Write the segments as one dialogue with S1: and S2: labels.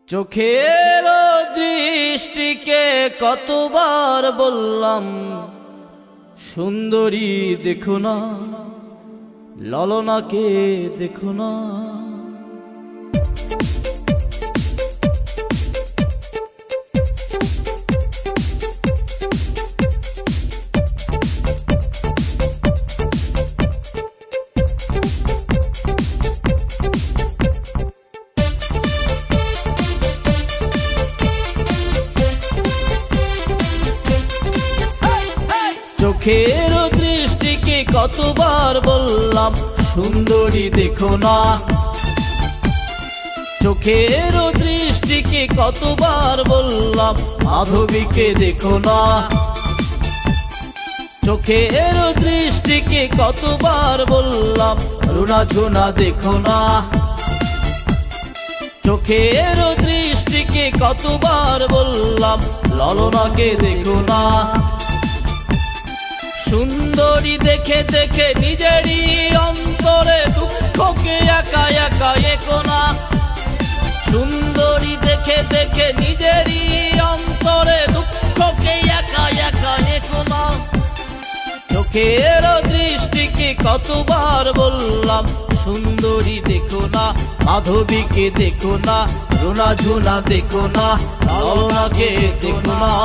S1: চোখের দৃষ্টিকে কতবার বললাম সুন্দরী দেখো না, ললনাকে দেখো না। চোখের দৃষ্টিকে কতবার বললাম সুন্দরী দেখো না, চোখের দৃষ্টিকে কতবার বললাম মাধবীকে দেখো না, চোখের দৃষ্টিকে কতবার বললাম রুনা ঝুনা দেখো না, চোখের দৃষ্টিকে কতবার বললাম ললনাকে দেখো না। সুন্দরী দেখে দেখে নিজেরই অন্তরে দুঃখকে একা একা একো না, সুন্দরী দেখে দেখে নিজেরই অন্তরে দুঃখকে একা একা একো না। চোখের দৃষ্টিকে কতবার বললাম সুন্দরী দেখো না, মাধবীকে দেখো না, রুনা ঝুনা দেখো না, ললনাকে দেখো না।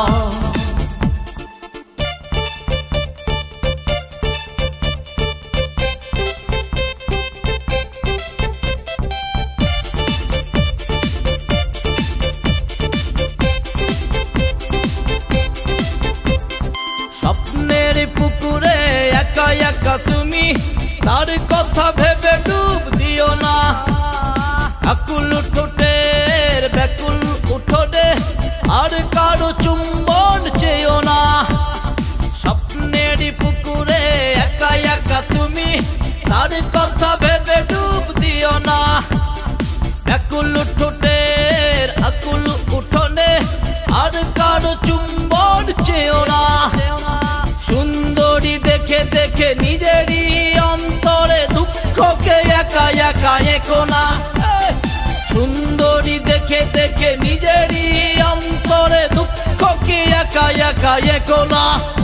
S1: স্বপ্নের পুকুরে একা একা তুমি, তার কথা ভেবে ডুব দিও না, আকুল ঠোঁটের ব্যাকুল উঠোনে আর কারো চুম্বন চেয়েও না। স্বপ্নের পুকুরে একা একা তুমি, তার কথা ভেবে ডুব দিও না, ব্যাকুল ঠোঁটের আকুল উঠোনে আর কারো চুম্বন চেয়েও না। সুন্দরী দেখে দেখে নিজেরই অন্তরে দুঃখকে একা একা একো না, সুন্দরী দেখে দেখে নিজেরই অন্তরে দুঃখকে একা একা একো না।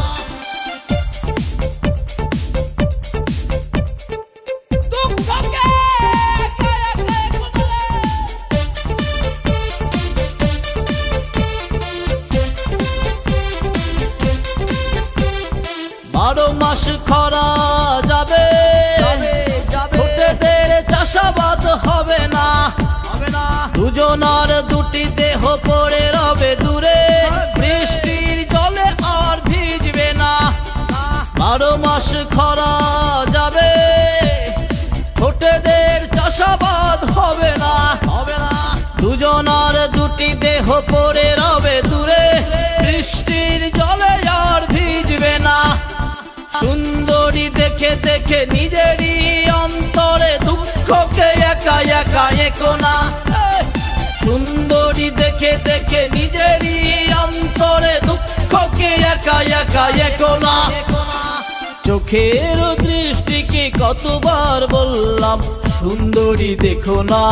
S1: বারো মাস খরা যাবে, ঠোঁটেদের চাষাবাদ হবে না, দুজনার দুটি দেহ পড়ে রবে দূরে, বৃষ্টির জলে আর ভিজবে না। বারো মাস খরা যাবে, ঠোঁটেদের চাষাবাদ হবে না, দুজনার দুটি দেহ পড়ে রবে দূরে, বৃষ্টির জলে আর ভিজবে না। সুন্দরী দেখে দেখে নিজেরই অন্তরে দুঃখকে একা একা একো না, সুন্দরী দেখে দেখে নিজেরই অন্তরে দুঃখকে একা একা একো না। চোখের দৃষ্টিকে কতবার বললাম সুন্দরী দেখো না,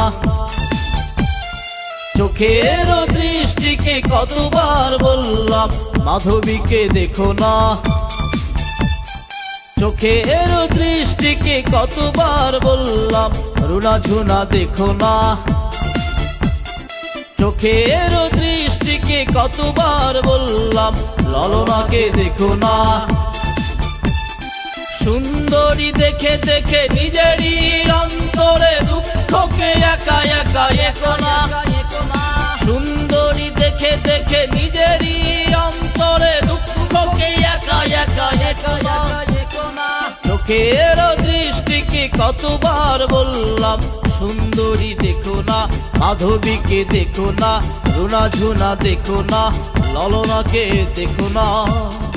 S1: চোখের দৃষ্টিকে কতবার বললাম মাধবীকে দেখো না, চোখের দৃষ্টিকে কতবার বললাম রুনা ঝুনা দেখো না, চোখের দৃষ্টিকে কতবার বললাম ললনাকে দেখো না। সুন্দরী দেখে দেখে নিজেরই অন্তরে দুঃখকে একা একা একো না, সুন্দরী দেখে দেখে নিজেরই অন্তরে দুঃখকে একা একা একো না। চোখের দৃষ্টিকে কতবার বললাম সুন্দরী দেখো না, মাধবীকে দেখো না, রুনা ঝুনা দেখো না, ললনাকে দেখো না।